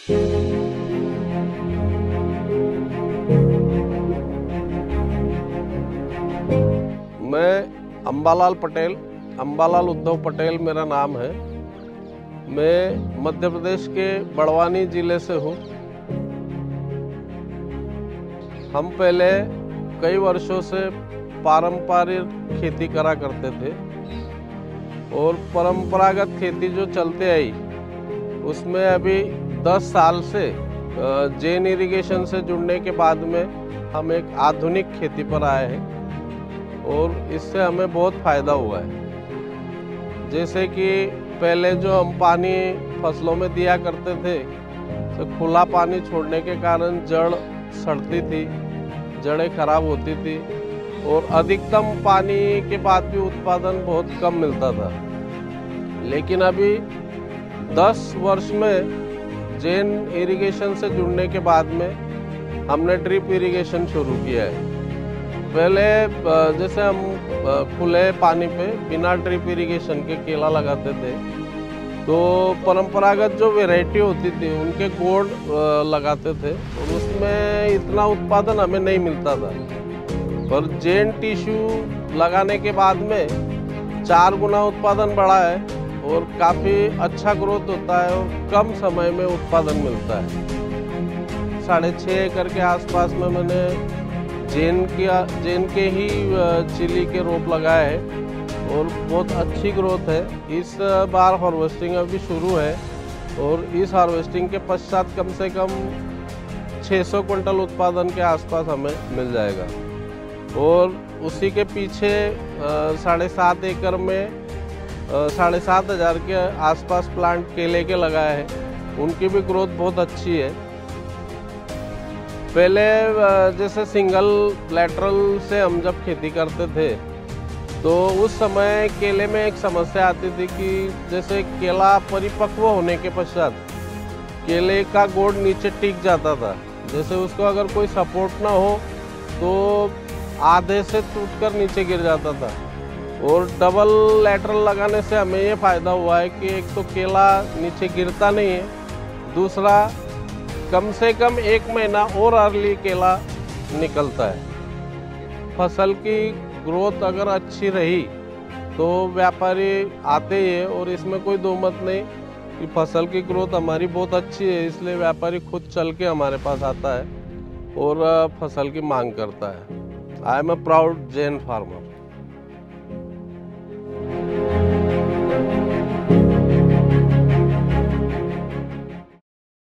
मैं अंबालाल पटेल, अंबालाल उद्धव पटेल मेरा नाम है। मैं मध्य प्रदेश के बड़वानी जिले से हूँ। हम पहले कई वर्षों से पारंपरिक खेती करा करते थे और परंपरागत खेती जो चलते आई उसमें अभी 10 साल से जैन इरिगेशन से जुड़ने के बाद में हम एक आधुनिक खेती पर आए हैं और इससे हमें बहुत फ़ायदा हुआ है। जैसे कि पहले जो हम पानी फसलों में दिया करते थे तो खुला पानी छोड़ने के कारण जड़ सड़ती थी, जड़ें खराब होती थी और अधिकतम पानी के बाद भी उत्पादन बहुत कम मिलता था। लेकिन अभी 10 वर्ष में जैन इरिगेशन से जुड़ने के बाद में हमने ड्रिप इरिगेशन शुरू किया है। पहले जैसे हम खुले पानी पे बिना ड्रिप इरिगेशन के केला लगाते थे तो परंपरागत जो वैरायटी होती थी उनके गोड लगाते थे और उसमें इतना उत्पादन हमें नहीं मिलता था। पर जैन टिश्यू लगाने के बाद में 4 गुना उत्पादन बढ़ा है और काफ़ी अच्छा ग्रोथ होता है और कम समय में उत्पादन मिलता है। 6.5 एकड़ के आसपास में मैंने जैन के ही चिली के रोप लगाए हैं और बहुत अच्छी ग्रोथ है। इस बार हार्वेस्टिंग अभी शुरू है और इस हार्वेस्टिंग के पश्चात कम से कम 600 क्विंटल उत्पादन के आसपास हमें मिल जाएगा। और उसी के पीछे 7.5 एकड़ में 7,500 के आसपास प्लांट केले के लगाए हैं, उनकी भी ग्रोथ बहुत अच्छी है। पहले जैसे सिंगल लैटरल से हम जब खेती करते थे तो उस समय केले में एक समस्या आती थी कि जैसे केला परिपक्व होने के पश्चात केले का गोड नीचे टिक जाता था। जैसे उसको अगर कोई सपोर्ट ना हो तो आधे से टूटकर नीचे गिर जाता था। और डबल लैटरल लगाने से हमें ये फ़ायदा हुआ है कि एक तो केला नीचे गिरता नहीं है, दूसरा कम से कम 1 महीना और अर्ली केला निकलता है। फसल की ग्रोथ अगर अच्छी रही तो व्यापारी आते ही है और इसमें कोई दो मत नहीं कि फसल की ग्रोथ हमारी बहुत अच्छी है, इसलिए व्यापारी खुद चल के हमारे पास आता है और फसल की मांग करता है। I am a proud Jain farmer.